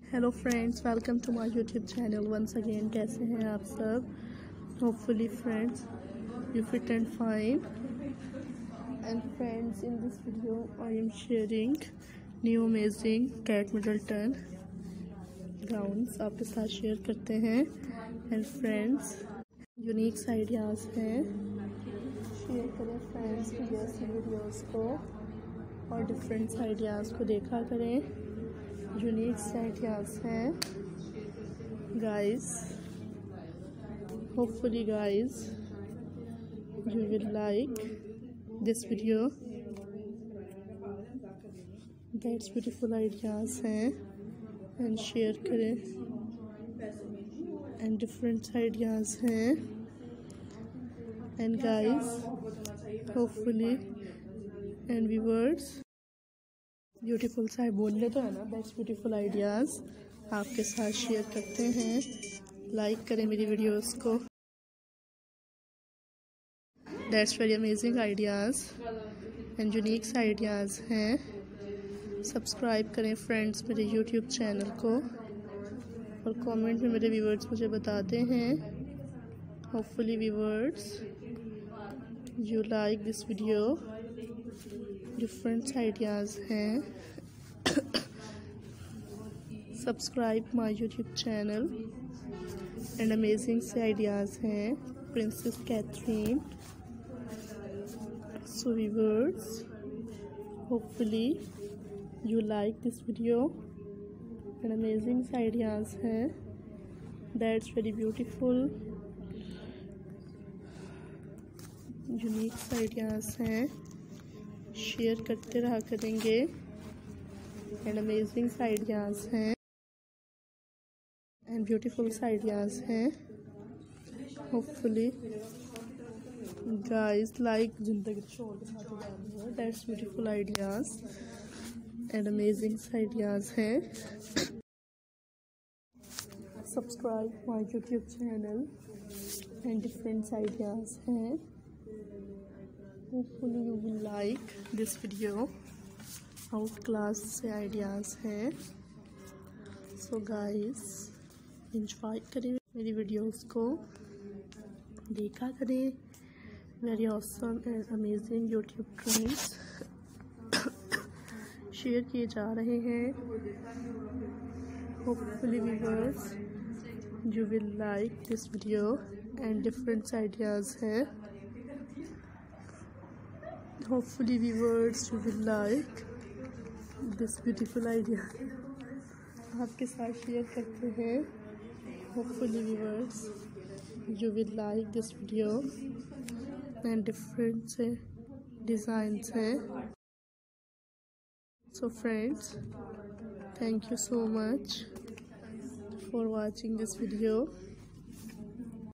Hello friends, welcome to my YouTube channel once again. कैसे हैं आप सब? Hopefully friends you fit and fine. And friends, in this video I am sharing new amazing Kate Middleton gowns आपके साथ share करते हैं। And friends, uniques ideas हैं, share करें फ्रेंड्स वीडियोस को और डिफरेंट आइडियाज़ को देखा करें। यूनिक आइडियाज़ हैं guys. Hopefully guys you will like this video। that's beautiful ideas हैं and share करें। and different ideas हैं and guys hopefully and viewers beautiful सा बोलने तो है ना। दैट्स ब्यूटीफुल आइडियाज़ आपके साथ शेयर करते हैं। लाइक करें मेरी वीडियोस को। That's very amazing ideas and uniques ideas हैं। सब्सक्राइब करें फ्रेंड्स मेरे यूट्यूब चैनल को और कमेंट में मेरे व्यूवर्स मुझे बताते हैं। Hopefully viewers you like this video. Different ideas हैं। Subscribe my YouTube channel and amazing से आइडियाज़ हैं। Princess Catherine. So viewers hopefully you like this video and amazing ideas हैं। That's very beautiful unique ideas हैं। Share करते रहा करेंगे and amazing ideas हैं and beautiful ideas हैं। Hopefully guys like जिंदगी शोर के साथ that's beautiful ideas and amazing ideas हैं। Subscribe my YouTube channel and different ideas हैं। Hopefully you will like this video। Out class से आइडियाज़ हैं। सो गाइस इंजॉय करें मेरी वीडियोस को, देखा करें very awesome and amazing YouTube trends share किए जा रहे हैं। Hopefully viewers you will like this video and different ideas हैं। Hopefully viewers you will like this beautiful idea आपके साथ शेयर करते हैं। Hopefully viewers you will like this video and different designs हैं। So friends, thank you so much for watching this video।